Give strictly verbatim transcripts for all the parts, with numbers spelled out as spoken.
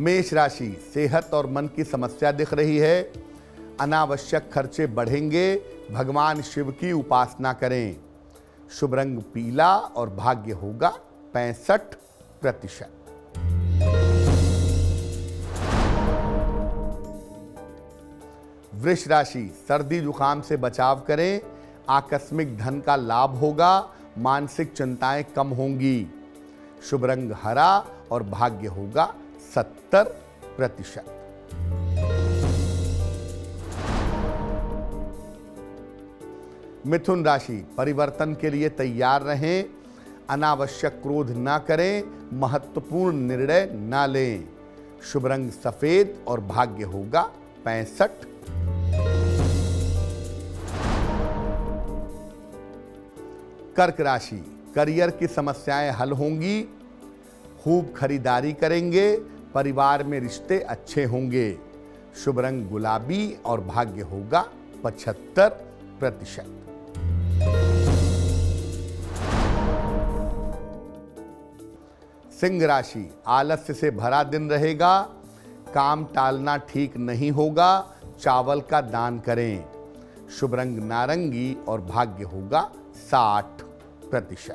मेष राशि, सेहत और मन की समस्या दिख रही है। अनावश्यक खर्चे बढ़ेंगे। भगवान शिव की उपासना करें। शुभ रंग पीला और भाग्य होगा पैंसठ प्रतिशत। वृष राशि, सर्दी जुकाम से बचाव करें। आकस्मिक धन का लाभ होगा। मानसिक चिंताएं कम होंगी। शुभ रंग हरा और भाग्य होगा सत्तर प्रतिशत। मिथुन राशि, परिवर्तन के लिए तैयार रहें। अनावश्यक क्रोध ना करें। महत्वपूर्ण निर्णय ना लें। शुभ रंग सफेद और भाग्य होगा पैंसठ। कर्क राशि, करियर की समस्याएं हल होंगी। खूब खरीदारी करेंगे। परिवार में रिश्ते अच्छे होंगे। शुभ रंग गुलाबी और भाग्य होगा पचहत्तर प्रतिशत। सिंह राशि, आलस्य से भरा दिन रहेगा। काम टालना ठीक नहीं होगा। चावल का दान करें। शुभ रंग नारंगी और भाग्य होगा साठ प्रतिशत।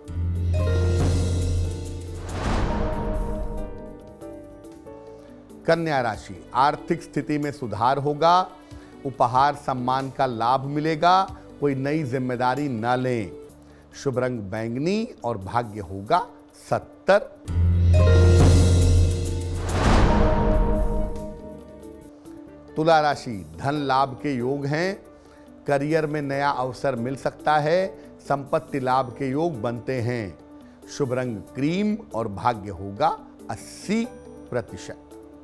कन्या राशि, आर्थिक स्थिति में सुधार होगा। उपहार सम्मान का लाभ मिलेगा। कोई नई जिम्मेदारी न लें। शुभ रंग बैंगनी और भाग्य होगा सत्तर। तुला राशि, धन लाभ के योग हैं। करियर में नया अवसर मिल सकता है। संपत्ति लाभ के योग बनते हैं। शुभ रंग क्रीम और भाग्य होगा अस्सी प्रतिशत।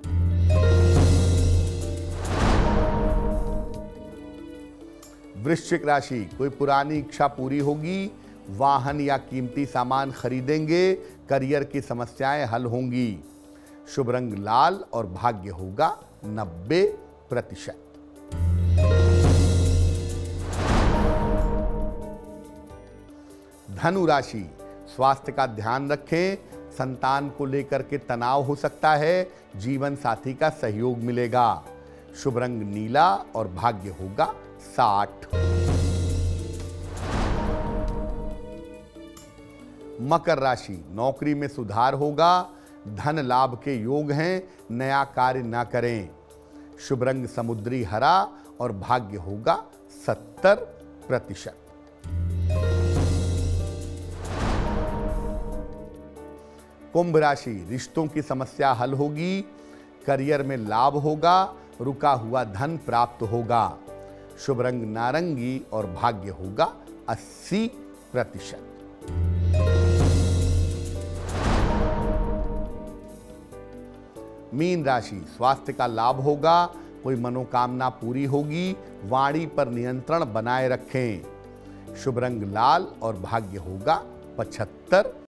वृश्चिक राशि, कोई पुरानी इच्छा पूरी होगी। वाहन या कीमती सामान खरीदेंगे। करियर की समस्याएं हल होंगी। शुभ रंग लाल और भाग्य होगा नब्बे प्रतिशत। धनु राशि, स्वास्थ्य का ध्यान रखें। संतान को लेकर के तनाव हो सकता है। जीवन साथी का सहयोग मिलेगा। शुभ रंग नीला और भाग्य होगा साठ। मकर राशि, नौकरी में सुधार होगा। धन लाभ के योग हैं। नया कार्य ना करें। शुभ रंग समुद्री हरा और भाग्य होगा सत्तर प्रतिशत। कुंभ राशि, रिश्तों की समस्या हल होगी। करियर में लाभ होगा। रुका हुआ धन प्राप्त होगा। शुभ रंग नारंगी और भाग्य होगा अस्सी प्रतिशत। मीन राशि, स्वास्थ्य का लाभ होगा। कोई मनोकामना पूरी होगी। वाणी पर नियंत्रण बनाए रखें। शुभ रंग लाल और भाग्य होगा पचहत्तर